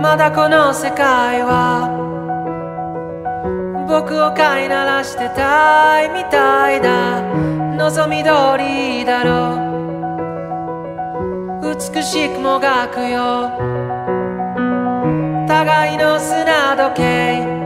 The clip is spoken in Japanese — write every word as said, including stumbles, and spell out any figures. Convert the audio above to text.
まだこの世界は僕を飼いならしてたいみたいだ。望み通りだろう、美しくもがくよ互いの砂時計。